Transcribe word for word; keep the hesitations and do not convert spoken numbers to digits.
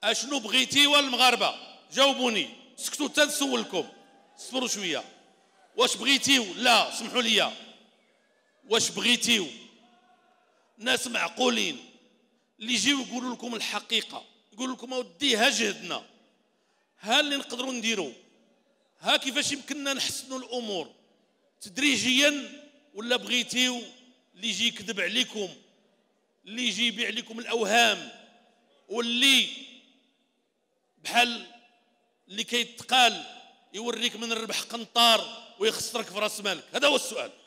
اشنو بغيتيو المغاربه؟ جاوبوني، سكتوا حتى نسولكم، صبروا شويه. واش بغيتيو؟ لا سمحوا لي، واش بغيتيو ناس معقولين اللي يجيو يقولوا لكم الحقيقه، يقولوا لكم اودي ها جهدنا، ها اللي نقدروا نديروا، ها كيفاش يمكننا نحسنوا الامور تدريجيا؟ ولا بغيتيو اللي يجي يكذب عليكم، اللي يجي يبيع لكم الاوهام، واللي بحال اللي كيتقال يوريك من الربح قنطار ويخسرك في راس مالك؟ هذا هو السؤال.